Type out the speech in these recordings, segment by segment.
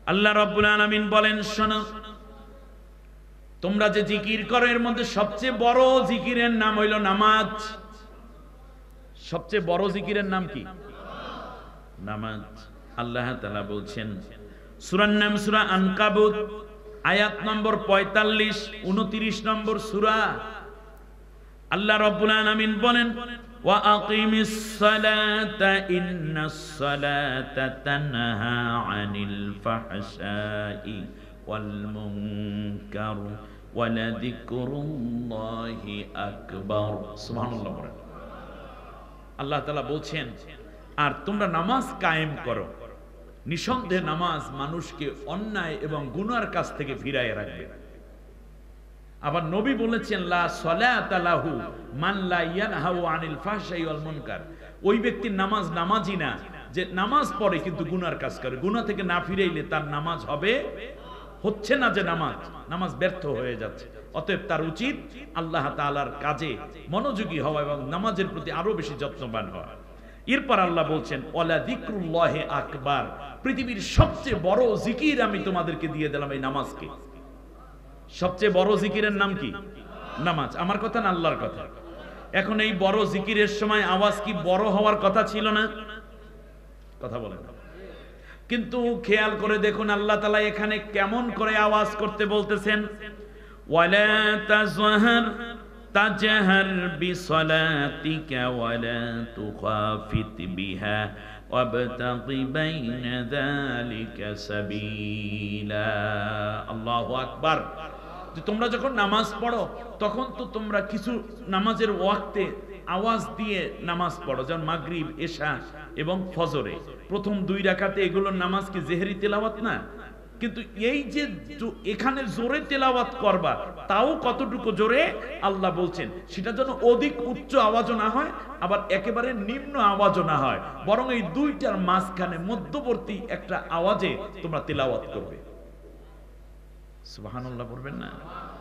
আল্লাহ রাব্বুল আলামিন বলেন, শোনো, তোমরা যে জিকির করো এর মধ্যে সবচেয়ে বড় জিকিরের নাম হইল নামাজ। সবচেয়ে বড় জিকিরের নাম কি? নামাজ। আল্লাহ তাআলা বলছেন, সূরার নাম সূরা আনকাবুত, আয়াত নম্বর 45, 29 নম্বর সূরা। আল্লাহ রাব্বুল আলামিন বলেন, ওয়া আকিমিস সালাতা ইন্নাস সালাতা তানহা আনিল ফাহশাই ওয়াল মুনকার ওয়া লাযিকরুল্লাহি আকবার। সুবহানাল্লাহ। আল্লাহ তাআলা বলছেন, আর তোমরা নামাজ কায়েম করো। নিঃসন্দেহে নামাজ মানুষকে অন্যায় এবং গুনার কাছ থেকে ফিরায় রাখবে। আবার নবী বলেছেন, লা সালাতা লাহু মান লা ইয়ানহাউ আনিল ফাহশাই ওয়াল মুনকার। ওই ব্যক্তির নামাজ নামাজই না যে নামাজ পড়ে কিন্তু গুনার কাজ করে। গুনাহ থেকে না ফিরাইলে তার নামাজ হচ্ছে না, যে নামাজ ব্যর্থ হয়ে যাচ্ছে। অতএব তার উচিত আল্লাহ তাআলার কাজে মনোযোগী হওয়া এবং নামাজের প্রতি আরো বেশি যত্নবান হওয়া। এরপর আল্লাহ বলছেন, ওয়ালা যিকরুল্লাহি আকবার। পৃথিবীর সবচেয়ে বড় জিকির আমি তোমাদেরকে দিয়ে দিলাম এই নামাজকে। সবচেয়ে বড় জিকিরের নাম কি? নামাজ। আমার কথা না আল্লাহর কথা। এখন এই বড় জিকিরের সময় আওয়াজ কি বড় হওয়ার কথা ছিল না? কথা বলেন। কিন্তু খেয়াল করে দেখুন আল্লাহ তাআলা এখানে কেমন করে আওয়াজ করতে বলতেছেন, ওয়ালা তাজহার বিসলাতিকা ওয়ালা তুখাফিত বিহা ওয়াবতাগি বাইনা যালিকা সাবিলা। আল্লাহু আকবার। যে তোমরা যখন নামাজ পড়ো তখন তো তোমরা কিছু নামাজের ওয়াক্তে আওয়াজ দিয়ে নামাজ পড়ো, যেমন মাগরিব, এশা এবং ফজরে প্রথম 2 রাকাতে। এগুলোর নামাজ কি জেহরি তেলাওয়াত না? কিন্তু এই যে এখানে জোরে তেলাওয়াত করবা, তাও কতটুকু জোরে আল্লাহ বলছেন, সেটা যেন অধিক উচ্চ আওয়াজও না হয়, আবার একেবারে নিম্ন আওয়াজও না হয়, বরং এই দুইটার মাঝখানে মধ্যবর্তী একটা আওয়াজে তোমরা তেলাওয়াত করবে। সুবহানাল্লাহ পড়বেন না?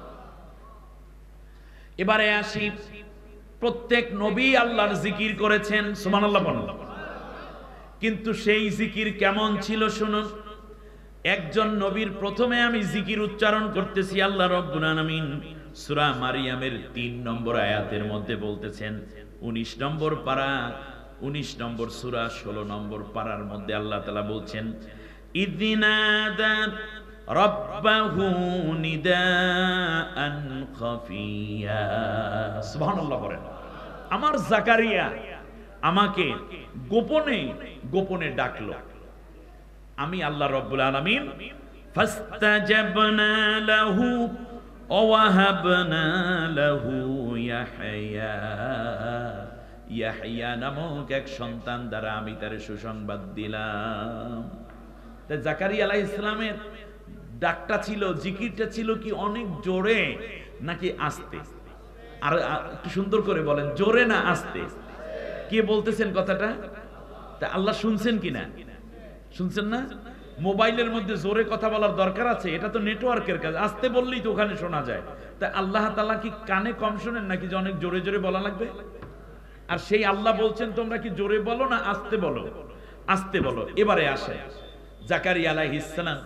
এবারে আসি, প্রত্যেক নবী আল্লাহর জিকির করেছেন, সুবহানাল্লাহ বলেন। কিন্তু সেই জিকির কেমন ছিল শুনুন। একজন নবীর প্রথমে আমি জিকির উচ্চারণ করতেছি। আল্লাহ রাব্বুল আলামিন সূরা মারিয়ামের 3 নম্বর আয়াতের মধ্যে বলতেছেন, 19 নম্বর পারা, 19 নম্বর সূরা 16 নম্বর পারার মধ্যে আল্লাহ তাআলা বলছেন, ইযনাদা রাব্বাহু নিদাআন খাফিয়া। সুবহানাল্লাহ বলেন। আমার জাকারিয়া আমাকে গোপনে গোপনে ডাকলো। আমি আল্লাহ রাব্বুল আলামিন ফাস্তাজাবনা লাহু ওয়া ওয়াহাবনা লাহু ইয়াহইয়া। ইয়াহইয়া নামক এক সন্তান দ্বারা আমি তার সুসংবাদ দিলাম। তাই জাকারিয়া আলাইহিস সালামের ডাকটা ছিল, জিকিরটা ছিল কি অনেক জোরে নাকি আস্তে? আর একটু সুন্দর করে বলেন, জোরে না আস্তে? কে বলতেছেন কথাটা? তা আল্লাহ শুনছেন কিনা? শুনছেন না? মোবাইলের মধ্যে জোরে কথা বলার দরকার আছে? এটা তো নেটওয়ার্কের কাজ, আস্তে বললেই তো ওখানে শোনা যায়। তা আল্লাহ তাআলা কি কানে কম শোনেন নাকি যে অনেক জোরে জোরে বলা লাগবে? আর সেই আল্লাহ বলছেন তোমরা কি জোরে বলো না আস্তে বলো? আস্তে বলো। এবারে আসে, জাকারিয়া আলাইহিস সালাম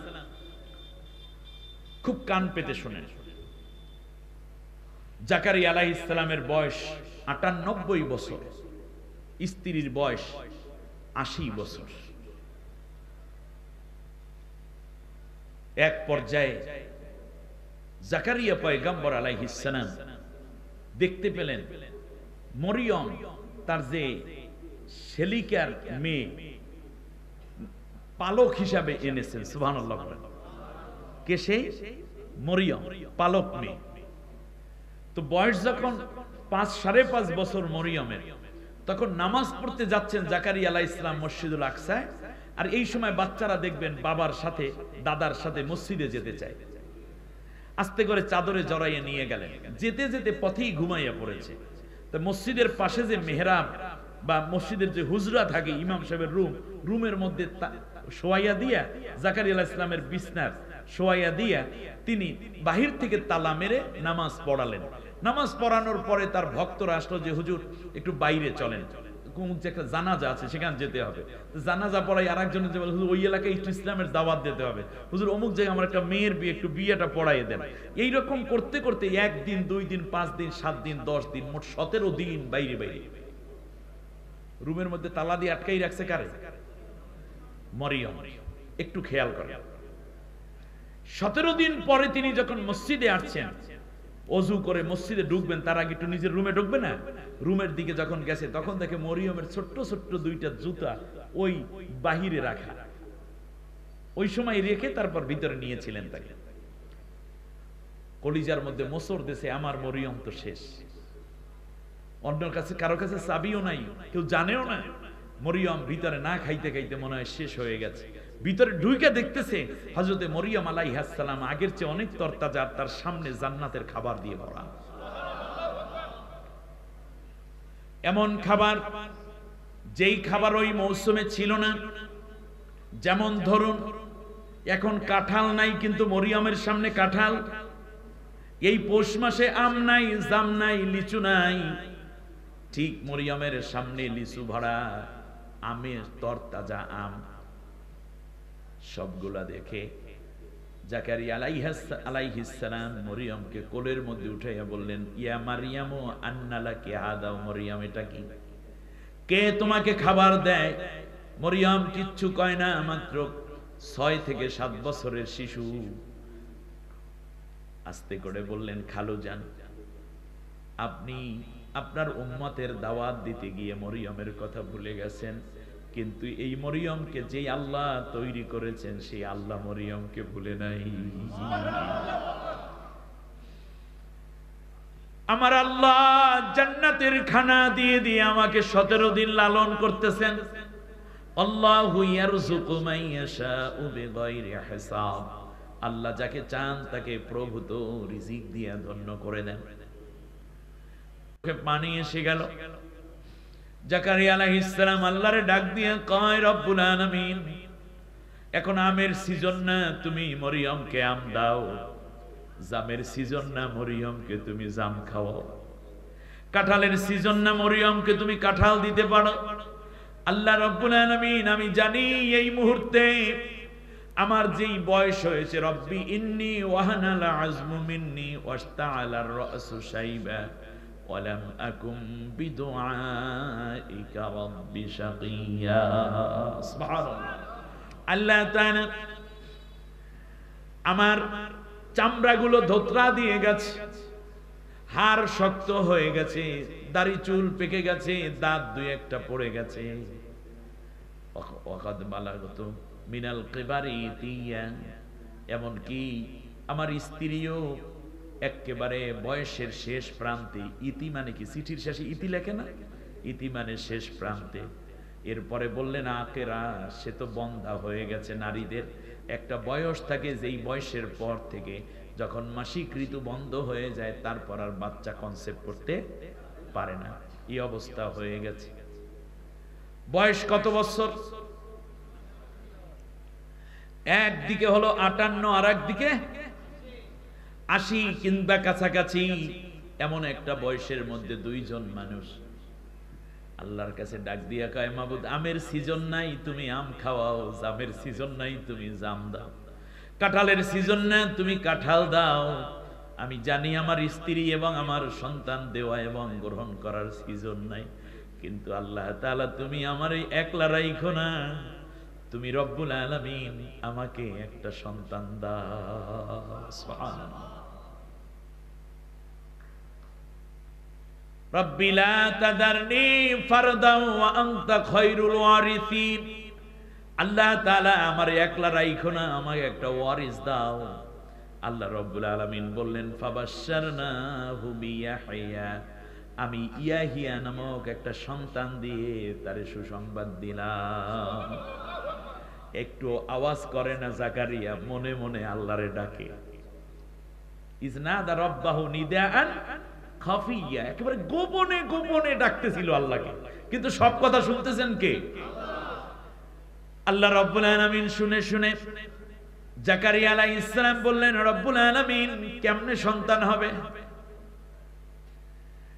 খুব কান পেতে শোনেন। জাকারিয়া আলাইহিস সালামের বয়স 98 বছর, স্ত্রীর বয়স 80 বছর। এক পর্যায়ে জাকারিয়া পয়গম্বর আলাইহিস সালাম দেখতে পেলেন মরিয়ম তার যে শেলিকার মেয়ে পালক হিসাবে এনেছেন। সুবহানাল্লাহ। কে সেই? মরিয়ম, পালক মেয়ে। তো বয়স যখন 5-5.5 বছর মরিয়মের, তখন নামাজ পড়তে যাচ্ছেন জাকারিয়া আলাইহিস সালাম মসজিদুল আকসায়। আর এই সময় বাচ্চারা দেখবেন বাবার সাথে দাদার সাথে মসজিদে যেতে চায়। আস্তে করে চাদরে জড়াইয়ে নিয়ে গেলেন। যেতে যেতে পথেই ঘুমাইয়া পড়েছে। তো মসজিদের পাশে যে মেহরাব বা মসজিদের যে হুজরা থাকে, ইমাম সাহেবের রুমের মধ্যে শোয়াইয়া দিয়া, জাকারিয়া আলাইহিস সালামের বিছনার শোয়াইয়া দিয়া তিনি বাহির থেকে তালা মেরে নামাজ পড়ালেন। নামাজ পড়ানোর পরে তার ভক্তরা আসলো যে হুজুর একটু বাইরে চলেন। কোন যে একটা জানাজা আছে সেখানে যেতে হবে, জানাজা পড়াই আর একজনের যে বলে হুজুর ওই এলাকায় একটু ইসলামের দাওয়াত দিতে হবে, হুজুর অমুক জায়গায় আমার একটা মেয়ের বিয়ে, একটু বিয়েটা পড়াইয়ে দেন। এইরকম করতে করতে 1 দিন 2 দিন 5 দিন 7 দিন 10 দিন মোট 17 দিন বাইরে বাইরে রুমের মধ্যে তালা দিয়ে আটকাই রাখছে কারে? মরিয়ম। একটু খেয়াল করেন, 17 দিন পরে তিনি যখন মসজিদে আসছেন, অজু করে মসজিদে ঢুকবেন, তার আগে একটু নিজের রুমে ঢুকবে না? রুমের দিকে যখন গেছে তখন দেখে মরিয়মের ছোট্ট ছোট্ট 2টা জুতা ওই বাহিরে রাখা, ওই সময় রেখে তারপর ভিতরে নিয়েছিলেন তাকে। কলিজার মধ্যে মোচড় দিয়েছে, আমার মরিয়ম তো শেষ। অন্যের কাছে কারো কাছে চাবিও নাই, কেউ জানেও না। মরিয়ম ভিতরে না খাইতে খাইতে মনে হয় শেষ হয়ে গেছে। ভিতরে ঢুইকা দেখতেছে হযরতে মরিয়ম আলাইহিস সালাম আগের চেয়ে অনেক তরতাজা, তার সামনে জান্নাতের খাবার দিয়ে ভরা। এমন খাবার যেই খাবার ওই মৌসুমে ছিল না। যেমন ধরুন এখন কাঁঠাল নাই, কিন্তু মরিয়মের সামনে কাঁঠাল। এই পৌষ মাসে আম নাই, জাম নাই, লিচু নাই, ঠিক মরিয়মের সামনে লিচু ভরা, আমের তরতাজা আম। সবগুলা দেখে জাকারিয়া আলাইহিস সালাম মরিয়মকে কোলের মধ্যে উঠাইয়া বললেন, ইয়া মারিয়াম আন্না লাকি হাদা। মরিয়ম, এটা কি? কে তোমাকে খাবার দেয়? মরিয়ম কিচ্ছু কয় না, মাত্র 6 থেকে 7 বছরের শিশু। আস্তে করে বললেন, খালুজান, আপনি আপনার উম্মতের দাওয়াত দিতে গিয়ে মরিয়মের কথা ভুলে গেছেন, কিন্তু এই মরিয়মকে যেই আল্লাহ তৈরি করেছেন সেই আল্লাহ মরিয়মকে ভুলে নাই। আমার আল্লাহ জান্নাতের খানা দিয়ে দিয়ে আমাকে 17 দিন লালন করতেছেন। আল্লাহু ইয়ারযুকু মান ইয়াশাউ বিগাইরি হিসাব। আল্লাহ যাকে চান তাকে প্রভূত রিজিক দিয়ে ধন্য করে দেন। পানি এসে গেল। জাকারিয়া আলাইহিস সালাম আল্লাহরে ডাক দিয়ে কয়, রব্বুল আলামিন, এখন আমের সিজন না, তুমি মরিয়মকে আম দাও। জামের সিজন না, মরিয়মকে তুমি জাম খাওয়াও। কাঁঠালের সিজন না, মরিয়মকে তুমি কাঁঠাল দিতে পারো। আল্লাহ রব্বুল আলামিন, আমি জানি এই মুহূর্তে আমার যেই বয়স হয়েছে, রব্বি ইন্নী ওয়াহানাল আযমু মিন্নী ওয়াশতাআলার রাসু শাইবা ওয়ালাম আকুম বিদুআইকা রাব্বি শাকিয়া। সুবহানাল্লাহ। আল্লাহ তাআলা আমার চামড়াগুলো ধোতরা দিয়ে গেছে, হাড় শক্ত হয়ে গেছে, দাড়ি চুল পেকে গেছে, দাঁত 2-1টা পড়ে গেছে। ওয়াকাদ বালাগত মিনাল কিবারি ইতিয়া, এমন কি আমার স্ত্রীও একেবারে বয়সের শেষ প্রান্তে। ইতি মানে কি? চিঠির শেষে ইতি লেখে না? ইতি মানে শেষ প্রান্তে। এরপরে বললেন আকেরা, সে তো বন্ধা হয়ে গেছে। নারীদের একটা বয়স থাকে, যেই বয়সের পর থেকে যখন মাসিক ঋতু বন্ধ হয়ে যায় তারপর আর বাচ্চা কনসেপ্ট করতে পারে না। এই অবস্থা হয়ে গেছে। বয়স কত বছর? একদিকে হলো 58, আর একদিকে 80 কিংবা কাছাকাছি। এমন একটা বয়সের মধ্যে 2 জন মানুষ আল্লাহর কাছে ডাক দিয়া কয়, মাবুদ, আমের সিজন নাই, তুমি আম খাওয়াও। জামের সিজন নাই, তুমি জাম দাও। কাঁঠালের সিজন না, তুমি কাঁঠাল দাও। আমি জানি আমার স্ত্রী এবং আমার সন্তান দেওয়া এবং গ্রহণ করার সিজন নাই, কিন্তু আল্লাহ তাআলা তুমি আমারে একলা রাইখো না, তুমি রব্বুল আলামিন আমাকে একটা সন্তান দাও। সুবহানাল্লাহ। রব্বি লা তাদারনি ফারদান ওয়া আনতা খায়রুল ওয়ারিসিন। আল্লাহ তাআলা আমার একলা রাইখো না, আমাকে একটা ওয়ারিস দাও। আল্লাহ রব্বুল আলামিন বললেন, ফাবাশশারনাহু বিয়াহইয়া, আমি ইয়াহিয়া নামক একটা সন্তান দিয়ে তারে সুসংবাদ দিলাম। একটু আওয়াজ করে না জাকারিয়া, মনে মনে আল্লাহরে ডাকে। ইজনাদা রাব্বাহু নিদাআন খাফিয়া, একেবারে গোপনে গোপনে ডাকতেছিল আল্লাহকে, কিন্তু সব কথা শুনতেছেন কে? আল্লাহ রব্বুল আলামিন শুনে শুনে জাকারিয়া আলাইহিস সালাম বললেন, রব্বুল আলামিন, কেমনে সন্তান হবে?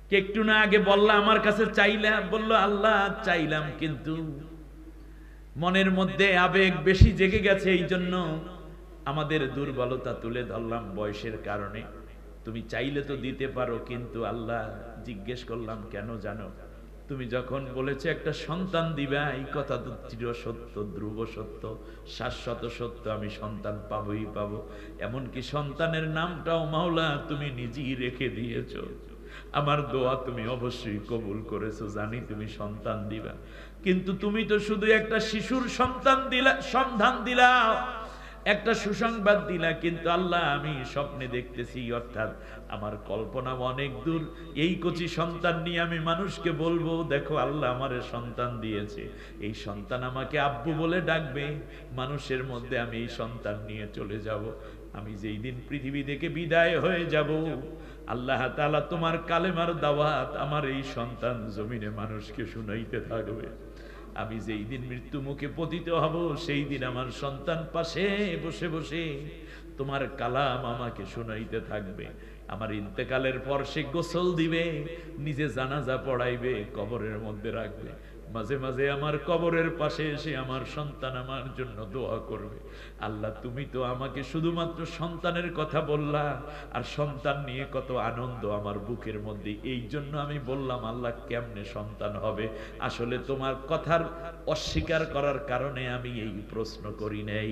কে একটু না আগে বললা আমার কাছে চাইলা, বলল আল্লাহ চাইলাম, কিন্তু মনের মধ্যে আবেগ বেশি জেগে গেছে, এই জন্য আমাদের দুর্বলতা তুলে ধরলাম বয়সের কারণে। তুমি চাইলে তো দিতে পারো, কিন্তু আল্লাহ জিজ্ঞেস করলাম কেন জানো? তুমি যখন বলেছো একটা সন্তান দিবা, এই কথা তো চির সত্য, ধ্রুব সত্য, শাশ্বত সত্য, আমি সন্তান পাবোই পাবো। এমনকি সন্তানের নামটাও মাওলা তুমি নিজেই রেখে দিয়েছো। আমার দোয়া তুমি অবশ্যই কবুল করেছো, জানি তুমি সন্তান দিবা, কিন্তু তুমি তো শুধু একটা শিশুর সন্তান দিলা, সন্ধান দিলা, একটা সুসংবাদ দিলা, কিন্তু আল্লাহ আমি স্বপ্নে দেখতেছি, অর্থাৎ আমার কল্পনা অনেক দূর। এই কচি সন্তান নিয়ে আমি মানুষকে বলবো দেখো আল্লাহ আমারে সন্তান দিয়েছে, এই সন্তান আমাকে আব্বু বলে ডাকবে, মানুষের মধ্যে আমি এই সন্তান নিয়ে চলে যাব। আমি যেই দিন পৃথিবী থেকে বিদায় হয়ে যাব, আল্লাহ তাআলা তোমার কালেমার দাওয়াত আমার এই সন্তান জমিনে মানুষকে শুনাইতে থাকবে। আমি যেই দিন মৃত্যু মুখে পতিত হব, সেই দিন আমার সন্তান পাশে বসে বসে তোমার কালাম আমাকে শুনাইতে থাকবে। আমার ইন্তেকালের পর সে গোসল দিবে, নিজে জানাজা পড়াইবে, কবরের মধ্যে রাখবে, মাঝে মাঝে আমার কবরের পাশে এসে আমার সন্তান আমার জন্য দোয়া করবে। আল্লাহ তুমি তো আমাকে শুধুমাত্র সন্তানের কথা বললা, আর সন্তান নিয়ে কত আনন্দ আমার বুকের মধ্যে, এই জন্য আমি বললাম আল্লাহ কেমনে সন্তান হবে? আসলে তোমার কথার অস্বীকার করার কারণে আমি এই প্রশ্ন করি নাই।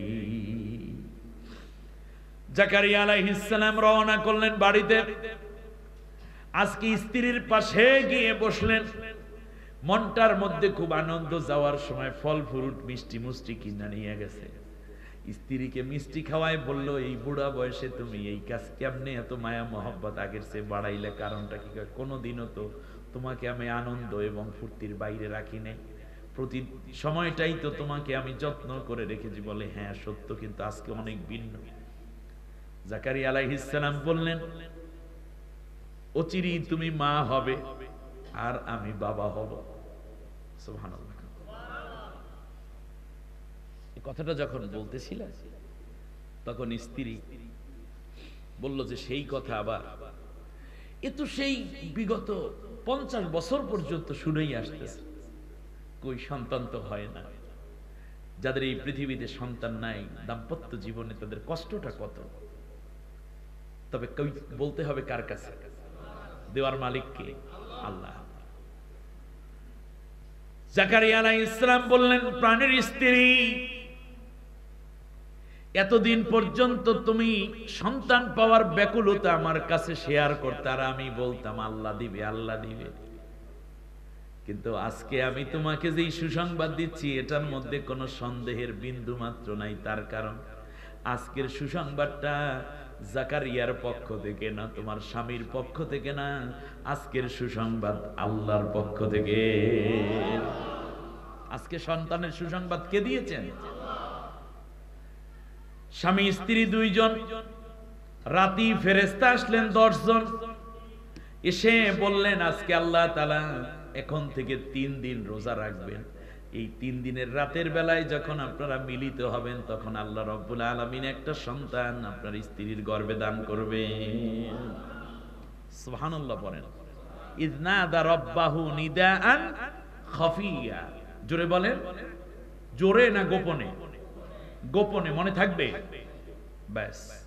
জাকারিয়া আলাইহিস সালাম রওনা করলেন বাড়িতে। আজকে স্ত্রীর পাশে গিয়ে বসলেন, মনটার মধ্যে খুব আনন্দ। যাওয়ার সময় ফল ফ্রুট মিষ্টি মুষ্টি কিনা নিয়ে গেছে। স্ত্রীকে মিষ্টি খাওয়ায় বলল, এই বুড়া বয়সে তুমি এই কাজ কেমনে এত মায়া মহব্বত আগের চেয়ে বাড়াইলে? কারণটা কি? কোনোদিনও তো তোমাকে আমি আনন্দ এবং ফুর্তির বাইরে রাখি নাই, প্রতি সময়টাই তো তোমাকে আমি যত্ন করে রেখেছি। বলে হ্যাঁ সত্য, কিন্তু আজকে অনেক ভিন্ন। জাকারিয়া আলাইহিস সালাম বললেন, অচিরেই তুমি মা হবে আর আমি বাবা হব। সুবহানাল্লাহ। এই কথাটা যখন বলতেছিল, তখন স্ত্রী বলল যে সেই কথা আবার, এ তো সেই বিগত 50 বছর পর্যন্ত শুনেই আসতেছে, কই সন্তান তো হয় না। যাদের এই পৃথিবীতে সন্তান নাই, দাম্পত্য জীবনে তাদের কষ্টটা কত। তবে বলতে হবে কার কাছে? দেওয়ার মালিক কে? আল্লাহ। জাকারিয়া আলাইহিস সালাম বললেন, প্রাণের স্ত্রী, এতদিন পর্যন্ত তুমি সন্তান পাওয়ার ব্যাকুলতা আমার কাছে শেয়ার করতে, আর আমি বলতাম আল্লাহ দিবে আল্লাহ দিবে, কিন্তু আজকে আমি তোমাকে যেই সুসংবাদ দিচ্ছি এটার মধ্যে কোনো সন্দেহের বিন্দু মাত্র নাই। তার কারণ আজকের সুসংবাদটা জাকারিয়ার পক্ষ থেকে না, তোমার স্বামীর পক্ষ থেকে না, আজকের সুসংবাদ আল্লাহর পক্ষ থেকে। আজকে সন্তানের সুসংবাদ কে দিয়েছেন? স্বামী স্ত্রী দুইজন। রাতি ফেরেশতা আসলেন 10 জন, এসে বললেন আজকে আল্লাহ তাআলা এখন থেকে 3 দিন রোজা রাখবেন। এই 3 দিনের রাতের বেলায় যখন আপনারা মিলিত হবেন, তখন আল্লাহ রাব্বুল আলামিন একটা সন্তান আপনার স্ত্রীর গর্ভে দান করবেন। সুবহানাল্লাহ পড়েন। ইযনাদা রাব্বাহু নিদাআন খাফিয়া। জোরে বলেন। জোরে না গোপনে? গোপনে, মনে থাকবে? ব্যাস।